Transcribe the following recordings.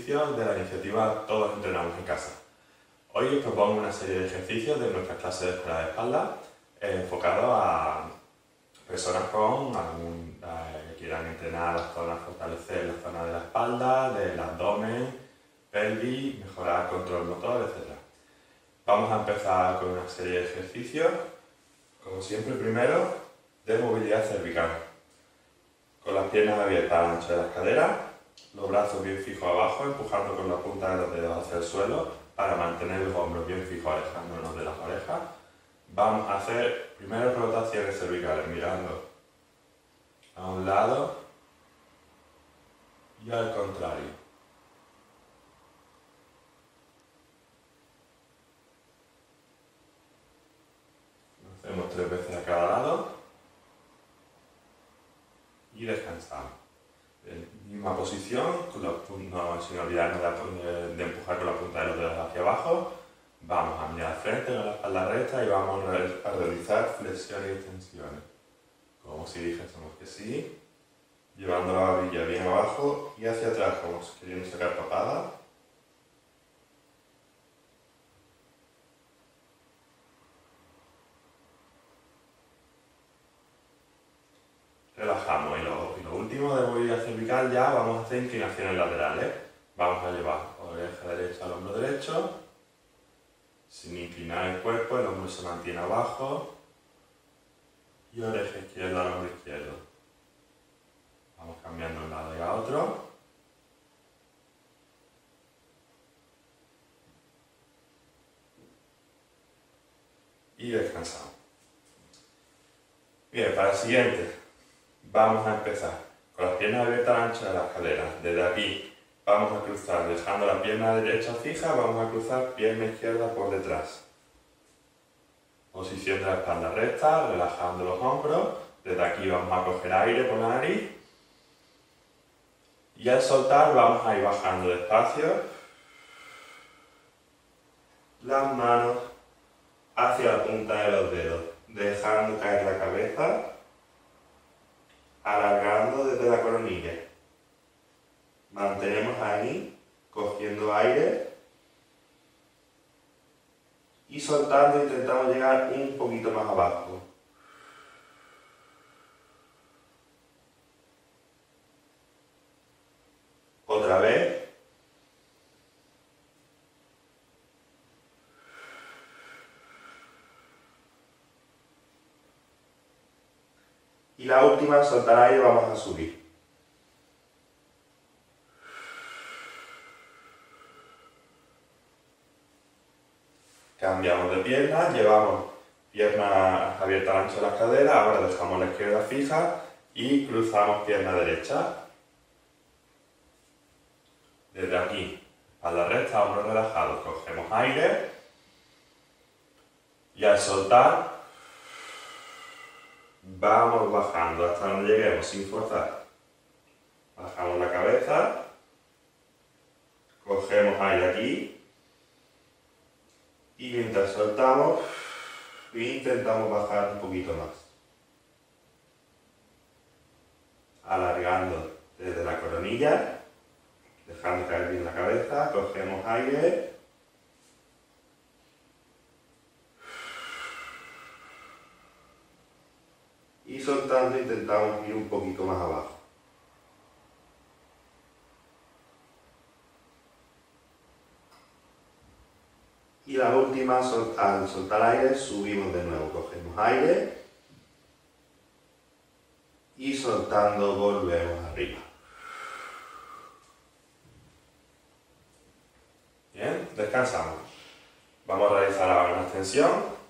ejercicios de la iniciativa Todos Entrenamos en Casa. Hoy os propongo una serie de ejercicios de nuestra clase de escuela de espalda enfocados a personas que quieran entrenar las zonas, fortalecer la zona de la espalda, del abdomen, pelvis, mejorar control motor, etc. Vamos a empezar con una serie de ejercicios, como siempre, primero de movilidad cervical. Con las piernas abiertas al ancho de las caderas, los brazos bien fijos abajo, empujando con la punta de los dedos hacia el suelo para mantener los hombros bien fijos, alejándonos de las orejas. Vamos a hacer primero rotaciones cervicales, mirando a un lado y al contrario. Lo hacemos 3 veces a cada lado y descansamos. Misma posición, sin olvidarnos de empujar con la punta de los dedos hacia abajo. Vamos a mirar al frente con la espalda recta y vamos a realizar flexiones y extensiones. Como si dijésemos que sí, llevando la barbilla bien abajo y hacia atrás, como si queriendo sacar papada. Relajamos y lo último de movilidad cervical ya vamos a hacer inclinaciones laterales. Vamos a llevar oreja derecha al hombro derecho, sin inclinar el cuerpo, el hombro se mantiene abajo y oreja izquierda al hombro izquierdo. Vamos cambiando de un lado y a otro. Y descansamos. Bien, para el siguiente vamos a empezar con las piernas abiertas al ancho de las caderas. Desde aquí vamos a cruzar, dejando la pierna derecha fija, vamos a cruzar pierna izquierda por detrás. Posición de la espalda recta, relajando los hombros. Desde aquí vamos a coger aire por la nariz. Y al soltar vamos a ir bajando despacio las manos hacia la punta de los dedos, dejando caer la cabeza, alargando desde la coronilla. Mantenemos ahí, cogiendo aire y soltando, intentamos llegar un poquito más abajo. Otra vez. Y la última, soltar aire, vamos a subir. Cambiamos de pierna, llevamos pierna abierta al ancho de las caderas, ahora dejamos la izquierda fija y cruzamos pierna derecha. Desde aquí, espalda recta, hombros relajados, cogemos aire y al soltar vamos bajando hasta donde lleguemos sin forzar. Bajamos la cabeza, cogemos aire aquí y mientras soltamos intentamos bajar un poquito más. Alargando desde la coronilla, dejando caer bien la cabeza, cogemos aire y soltando intentamos ir un poquito más abajo. Y la última, al soltar aire, subimos de nuevo, cogemos aire y soltando volvemos arriba. Bien, descansamos. Vamos a realizar ahora una extensión.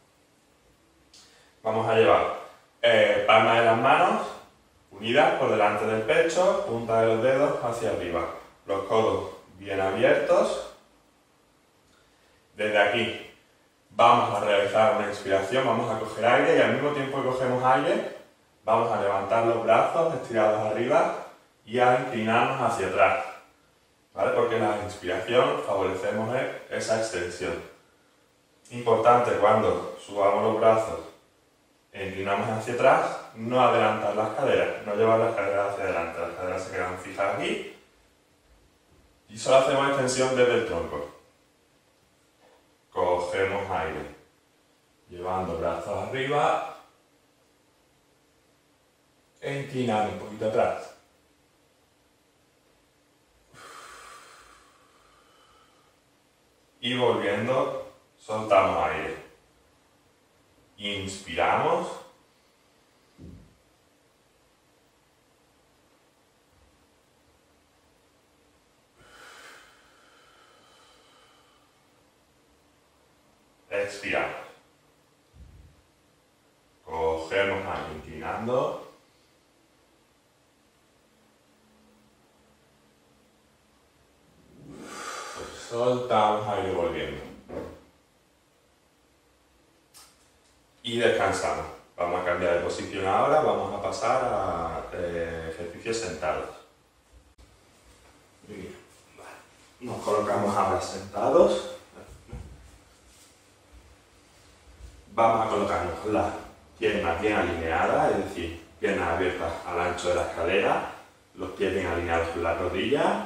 Vamos a llevar palmas de las manos unidas por delante del pecho, punta de los dedos hacia arriba. Los codos bien abiertos. Desde aquí vamos a realizar una inspiración, vamos a coger aire y al mismo tiempo que cogemos aire vamos a levantar los brazos estirados arriba y a inclinarnos hacia atrás, ¿vale? Porque en la inspiración favorecemos esa extensión. Importante cuando subamos los brazos e inclinamos hacia atrás, no adelantar las caderas, no llevar las caderas hacia adelante, las caderas se quedan fijas aquí Y solo hacemos extensión desde el tronco. Cogemos aire, llevando brazos arriba e inclinando un poquito atrás. Y volviendo, soltamos aire. Inspiramos. Expiramos. Cogemos aire inclinando. Soltamos aire volviendo. Y descansamos. Vamos a cambiar de posición ahora, vamos a pasar a ejercicios sentados. Bien. Nos colocamos ahora sentados. Vamos a colocarnos las piernas bien alineadas, es decir, piernas abiertas al ancho de la cadera, los pies bien alineados con las rodillas.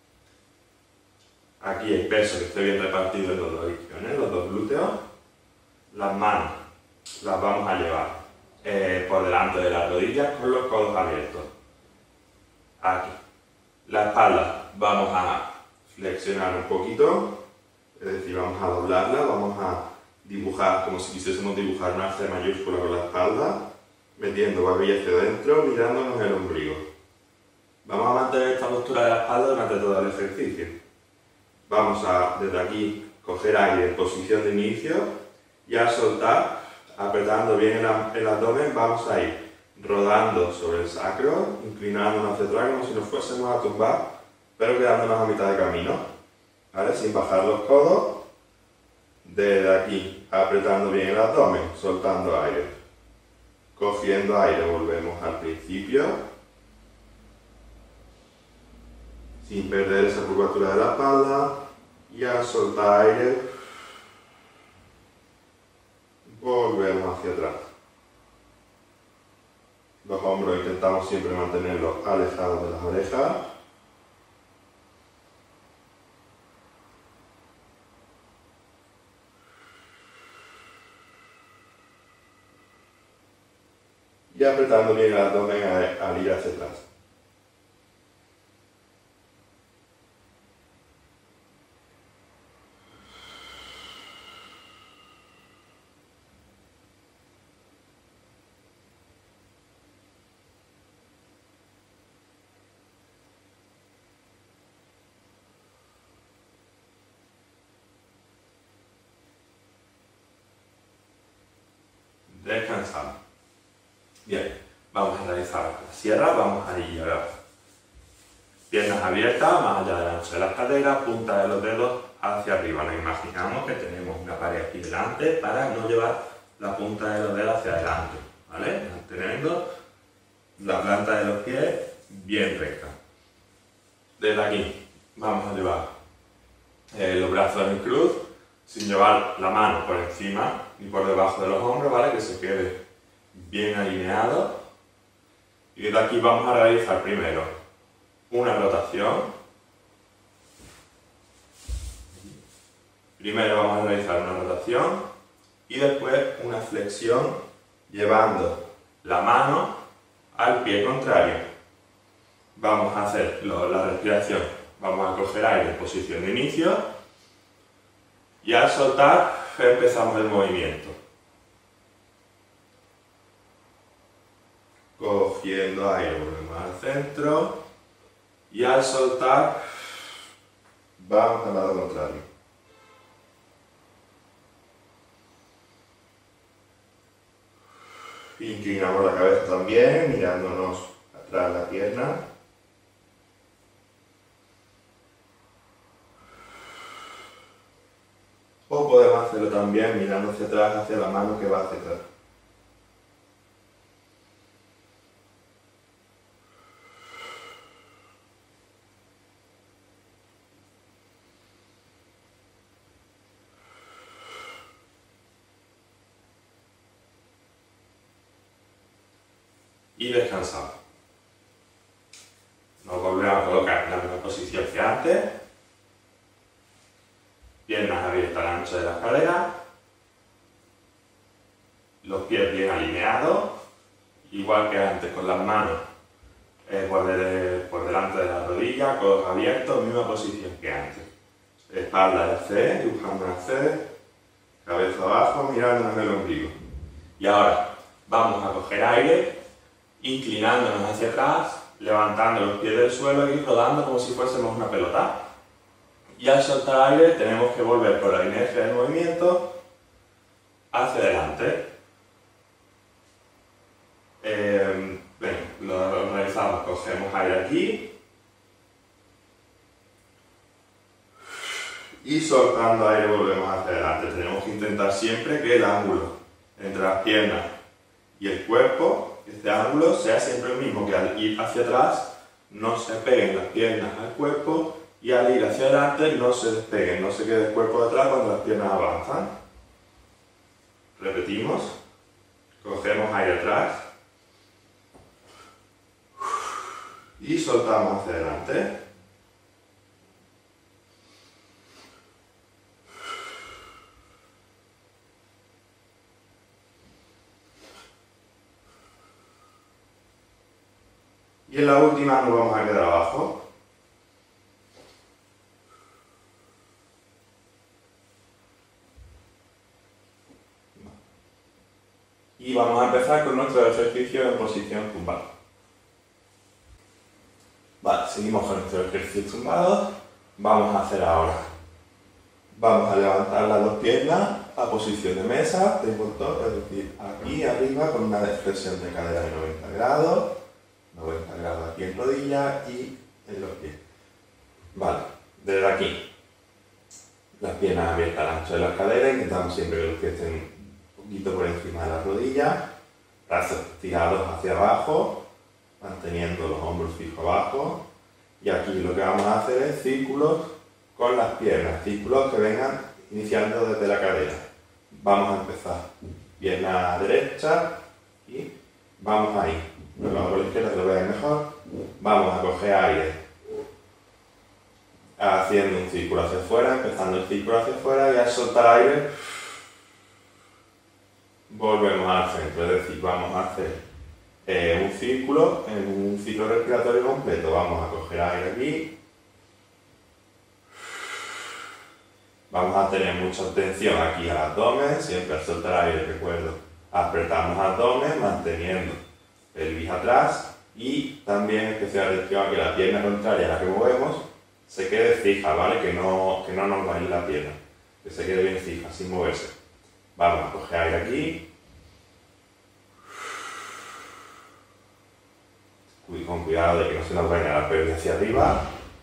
Aquí el peso que esté bien repartido en los dos isquiones, los dos glúteos. Las manos las vamos a llevar por delante de las rodillas con los codos abiertos. Aquí. La espalda vamos a flexionar un poquito, es decir, vamos a doblarla, vamos a dibujar como si quisiésemos dibujar una C mayúscula con la espalda, metiendo barbilla hacia adentro, mirándonos el ombligo. Vamos a mantener esta postura de la espalda durante todo el ejercicio. Vamos a, desde aquí, coger aire en posición de inicio y al soltar, apretando bien el abdomen, vamos a ir rodando sobre el sacro, inclinándonos hacia atrás como si nos fuésemos a tumbar, pero quedándonos a mitad de camino, ¿vale? Sin bajar los codos. Desde aquí, apretando bien el abdomen, soltando aire. Cogiendo aire, volvemos al principio. Sin perder esa curvatura de la espalda. Y al soltar aire, volvemos hacia atrás. Los hombros intentamos siempre mantenerlos alejados de las orejas. Y apretando bien el abdomen al ir hacia atrás. Descansamos. Bien, vamos a realizar la sierra, vamos a ir a piernas abiertas, más allá del ancho de las caderas, punta de los dedos hacia arriba. Nos imaginamos que tenemos una pared aquí delante para no llevar la punta de los dedos hacia adelante, ¿vale? Manteniendo la planta de los pies bien recta. Desde aquí vamos a llevar los brazos en cruz, sin llevar la mano por encima ni por debajo de los hombros, ¿vale? Que se quede bien alineado. Y desde aquí vamos a realizar primero una rotación. Primero vamos a realizar una rotación y después una flexión llevando la mano al pie contrario. Vamos a hacer la respiración. Vamos a coger aire en posición de inicio y al soltar empezamos el movimiento. Cogiendo aire, volvemos al centro y al soltar vamos al lado contrario. Inclinamos la cabeza también, mirándonos atrás la pierna. O podemos hacerlo también mirando hacia atrás, hacia la mano que va hacia atrás. Y descansamos. Nos volvemos a colocar en la misma posición que antes. piernas abiertas al ancho de la cadera, los pies bien alineados, igual que antes, con las manos por delante de la rodilla, codos abiertos, misma posición que antes. Espalda en C, dibujando en C, cabeza abajo, mirando en el ombligo. Y ahora vamos a coger aire, inclinándonos hacia atrás, levantando los pies del suelo y rodando como si fuésemos una pelota. Y al soltar aire tenemos que volver por la inercia del movimiento hacia adelante. Lo realizamos, cogemos aire aquí y soltando aire volvemos hacia adelante. Tenemos que intentar siempre que el ángulo entre las piernas y el cuerpo, este ángulo, sea siempre el mismo, que al ir hacia atrás no se peguen las piernas al cuerpo y al ir hacia adelante no se despeguen, no se quede el cuerpo detrás cuando las piernas avanzan. Repetimos, cogemos aire atrás y soltamos hacia adelante. Y en la última nos vamos a quedar abajo. Y vamos a empezar con nuestro ejercicio en posición tumbada. Vale, seguimos con nuestro ejercicio tumbado. Vamos a hacer ahora. Vamos a levantar las dos piernas a posición de mesa, tabletop, es decir, aquí arriba con una flexión de cadera de 90 grados. 90 grados aquí en rodilla y en los pies. Vale, desde aquí, las piernas abiertas al ancho de la cadera, intentamos siempre que los pies estén un poquito por encima de la rodilla, brazos tirados hacia abajo, manteniendo los hombros fijos abajo, y aquí lo que vamos a hacer es círculos con las piernas, círculos que vengan iniciando desde la cadera. Vamos a empezar, pierna derecha y vamos ahí. Nos vamos por la izquierda, que lo veáis mejor. Vamos a coger aire haciendo un círculo hacia afuera, empezando el círculo hacia afuera, y al soltar aire volvemos al centro, es decir, vamos a hacer un círculo en un ciclo respiratorio completo. Vamos a coger aire aquí, vamos a tener mucha tensión aquí al abdomen, siempre al soltar aire, recuerdo, apretamos abdomen manteniendo pelvis atrás y también especial atención a que la pierna contraria a la que movemos se quede fija, ¿vale? Que no nos baile la pierna, que se quede bien fija, sin moverse. Vamos a coger aire aquí. Con cuidado de que no se nos vaya la pelvis hacia arriba.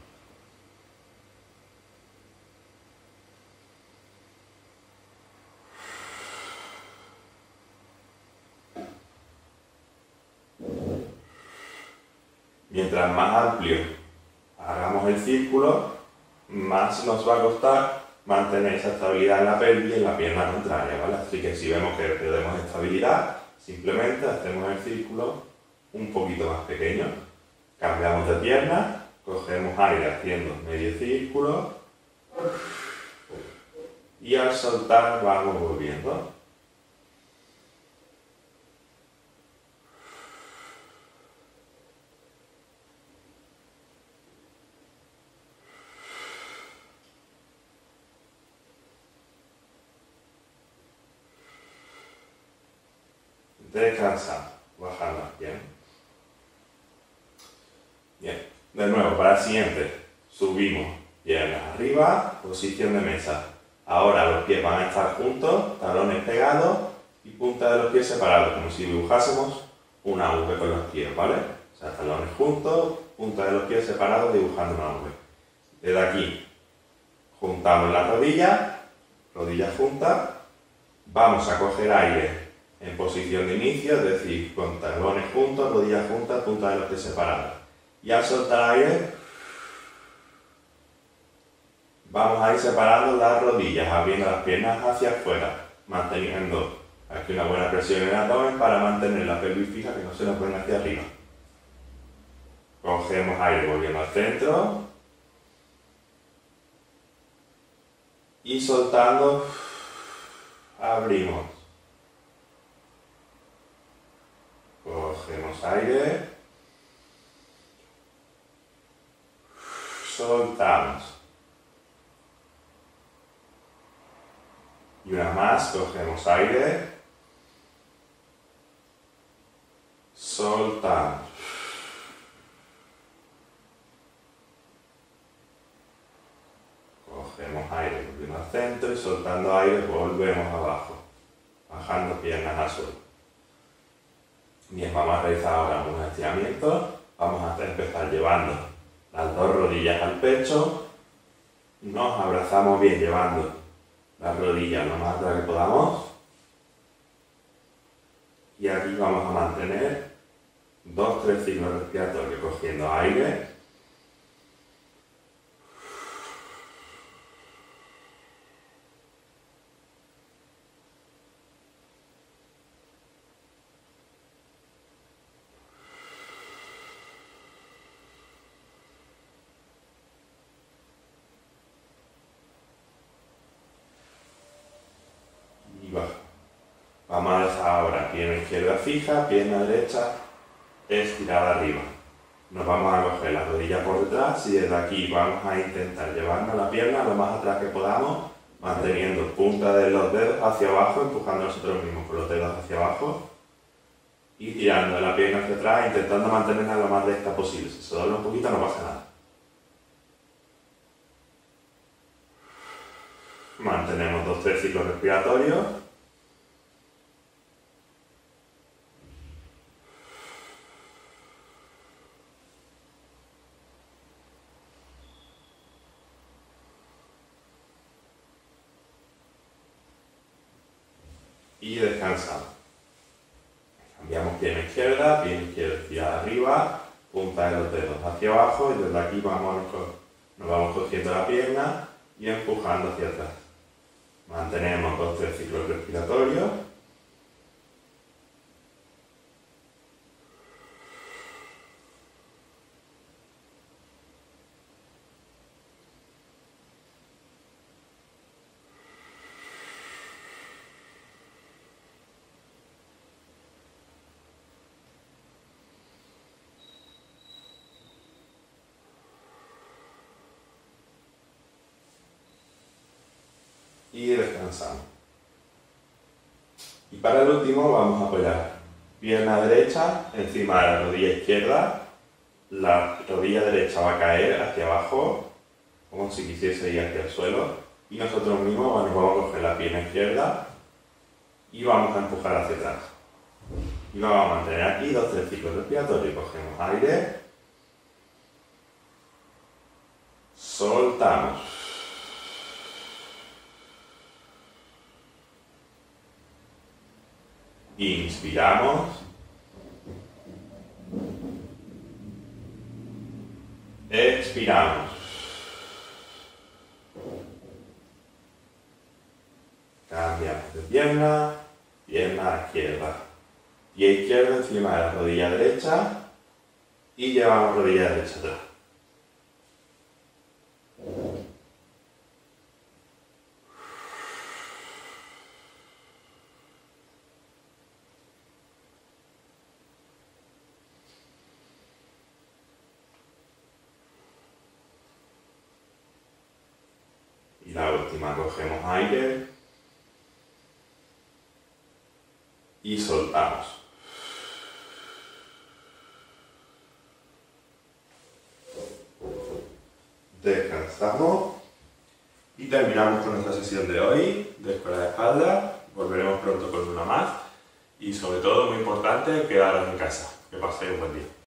Mientras más amplio hagamos el círculo, más nos va a costar mantener esa estabilidad en la pelvis y en la pierna contraria, ¿vale? Así que si vemos que perdemos estabilidad, simplemente hacemos el círculo un poquito más pequeño. Cambiamos de pierna, cogemos aire haciendo medio círculo y al soltar vamos volviendo. Descansando, bajando las piernas. Bien, de nuevo, para el siguiente, subimos piernas arriba, posición de mesa. Ahora los pies van a estar juntos, talones pegados y punta de los pies separados, como si dibujásemos una V con los pies, ¿vale? O sea, talones juntos, punta de los pies separados, dibujando una V. Desde aquí, juntamos las rodillas, rodillas juntas, vamos a coger aire en posición de inicio, es decir, con talones juntos, rodillas juntas, punta de los pies separadas. Y al soltar aire, vamos a ir separando las rodillas, abriendo las piernas hacia afuera, manteniendo aquí una buena presión en el abdomen para mantener la pelvis fija, que no se nos venga hacia arriba. Cogemos aire volviendo al centro. Y soltando, abrimos. Cogemos aire. Soltamos. Y una más, cogemos aire. Soltamos. Cogemos aire, volvemos al centro y soltando aire volvemos abajo, bajando piernas al suelo. Bien, vamos a realizar ahora unos estiramientos. Vamos a empezar llevando las dos rodillas al pecho. Nos abrazamos bien llevando las rodillas lo más atrás que podamos. Y aquí vamos a mantener 2-3 ciclos respiratorios, cogiendo aire. Vamos a dejar ahora pierna izquierda fija, pierna derecha estirada arriba. Nos vamos a coger la rodilla por detrás y desde aquí vamos a intentar llevarnos la pierna lo más atrás que podamos, manteniendo punta de los dedos hacia abajo, empujando nosotros mismos con los dedos hacia abajo y tirando la pierna hacia atrás, intentando mantenerla lo más recta posible. Si se dobla un poquito no pasa nada. Mantenemos 2-3 ciclos respiratorios. Y descansamos. Cambiamos pierna izquierda estirada arriba, punta de los dedos hacia abajo y desde aquí nos vamos cogiendo la pierna y empujando hacia atrás. Mantenemos 2-3 ciclos respiratorios. Y descansamos. Y para el último vamos a apoyar pierna derecha encima de la rodilla izquierda. La rodilla derecha va a caer hacia abajo, como si quisiese ir hacia el suelo. Y nosotros mismos nos vamos a coger la pierna izquierda y vamos a empujar hacia atrás. Y vamos a mantener aquí 2-3 ciclos respiratorios. Cogemos aire. Soltamos. Inspiramos. Expiramos. Cambiamos de pierna, pierna izquierda. Pie izquierdo encima de la rodilla derecha y llevamos rodilla derecha atrás. Y la última, cogemos aire y soltamos. Descansamos y terminamos con nuestra sesión de hoy de escuela de espalda. Volveremos pronto con una más y sobre todo, muy importante, quedaros en casa. Que paséis un buen día.